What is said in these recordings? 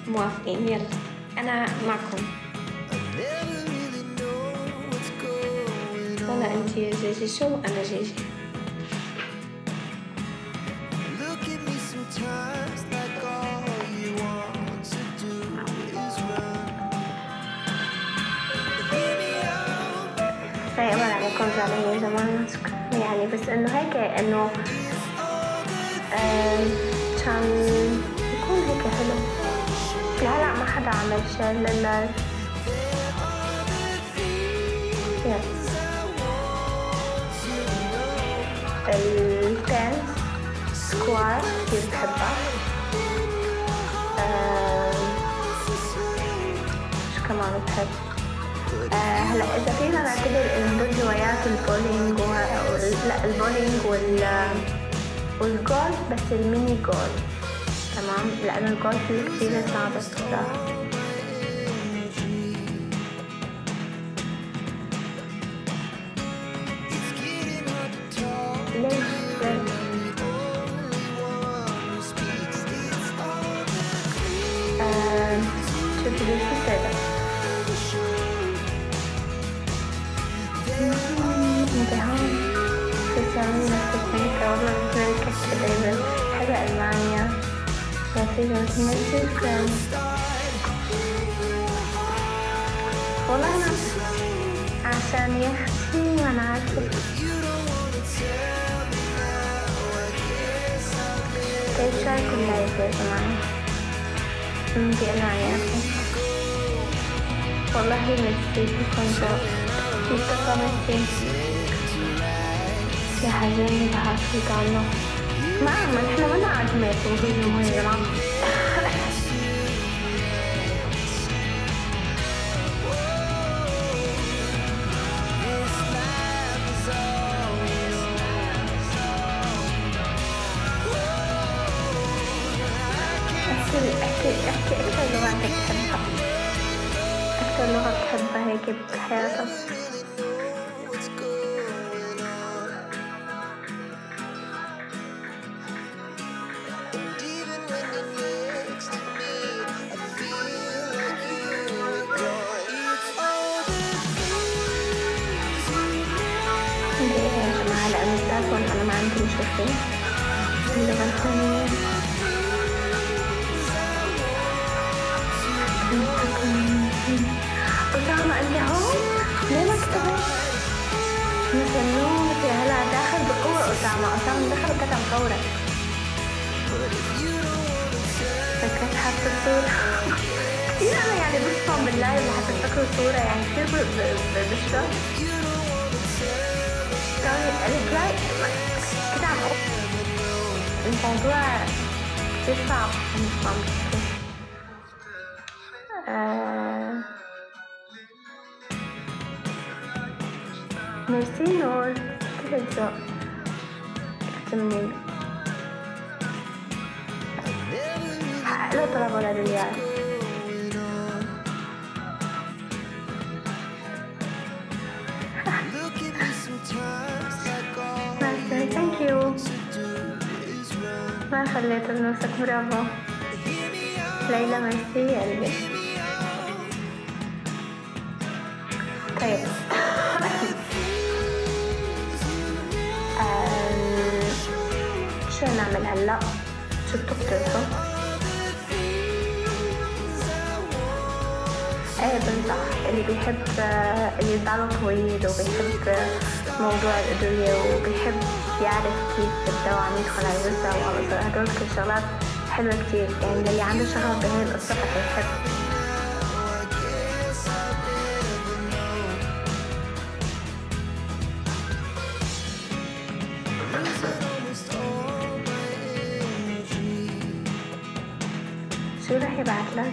موافقين؟ يلا أنا معكم. والله أنت يا جيجي شو أنا جيجي. سيئة عليكم زعلانين يا جماعة، يعني بس إنه هيك إنه كان يكون هيك حلو. لهلا ما حدا عمل شيء لللايف. التنس سكواش كتير بحبها. شو كمان بحب؟ هلا إذا فينا نعتبر إنه دول هوايات البولينج لا البولينج والجولف، بس الميني جولف تمام، لأن الجولف كتير صعب الصراحة. شوفي ليش كده انت هون في ثانية نفسك والله بتركك دايما. حلوة ألمانيا وفيها جدا والله أنا عشان يختي وأنا عارفة كيف شايف اللايف يا جماعة. انتي أنا عيالكم والله ميرسي كنت مصطفى ميرسي يا حزيني بحاجة عنه. ما نحن ما نقعد معكم في الجمهور يا جماعة. احكي أكثر لغة بتحبها، أكثر لغة بتحبها هيك بحياتك. يا جماعة لأن التلفون أنا ما عندي مشكلة. اللغة الثانية أسامة أنت هون؟ ليه ما كتبت؟ مستنيك يا هلا داخل بقوة. أسامة دخل كتب فورا. فكرت حاطة الصورة كتير. أنا يعني بصفهم بالله اللي حتفتكروا الصورة يعني كتير بشرب. قالت لا كده عم الموضوع كتير صعب. ميرسي نور كل الذوق اكتمني حقق له طلب ولا ريال. ثانك يو ما خليت نفسك. برافو ليلى ميرسي يا قلبي. طيب شو نعمل هلا؟ شو بتقترحوا؟ ايه بنصح اللي بيحب اللي باله طويل وبيحب موضوع الأدوية وبيحب يعرف كيف الدواء عم يدخل على الجسم وعلى هدول كل شغلات حلوة كتير. يعني اللي عنده شغف بهاي القصة حيحب. شو رح يبعتلك؟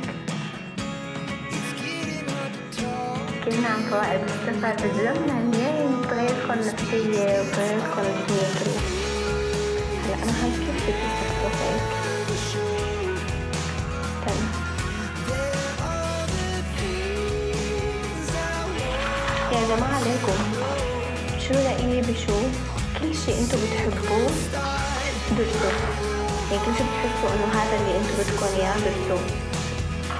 كلنا عن فوائد مصطفى تجربنا اليوم بطريقتكم النفسية وبطريقتكم الدنيا كلها. هلا أنا هاي كيف بدي أسكت هيك؟ تمام يا جماعة عليكم شو رأيي بشو؟ كل شي انتو بتحبوه درسوه. يعني كل شي بتحسوا انه هذا اللي انتو بدكم اياه درسوه.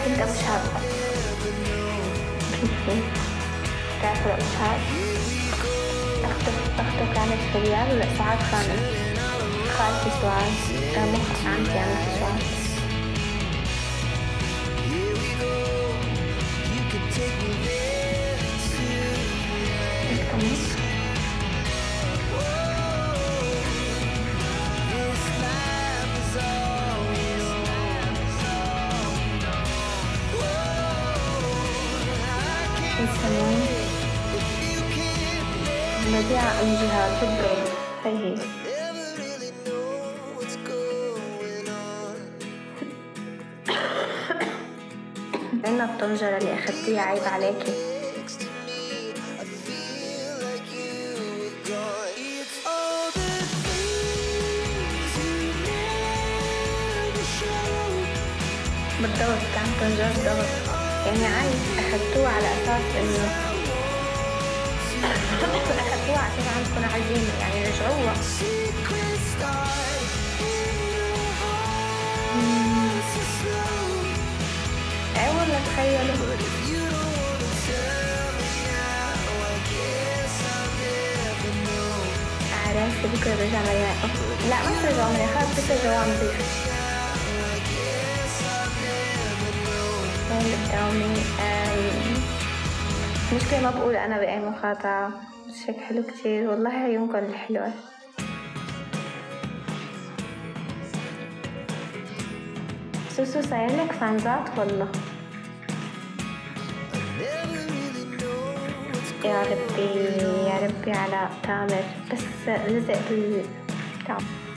انت مش عارفة تعرف ولا مش عارف؟ اختك كانت في الرياض ولا سعاد كانت؟ خالتي سعاد مو عمتي عمتي سعاد. يسمون مذيعة الجهاد بالضبط هي إن الطنجرة اللي أخدتيها عيب عليكي. بالضبط كان طنجرة ضغط يعني عايز أخدتوه على أساس إنه أخدتوها عشان عندكم عزيمة يعني رجعوها. أي والله تخيلوا عرفت بكرة رجع مليان. لا ما ترجعوا مليان خلاص بس رجعوا نظيف. مشكلة ما بقول أنا بأي مقاطعة بس هيك حلو كتير والله عيونكم الحلوة. سوسو صايرلك فانزات والله يا ربي يا ربي على تامر بس لزق بالتعب.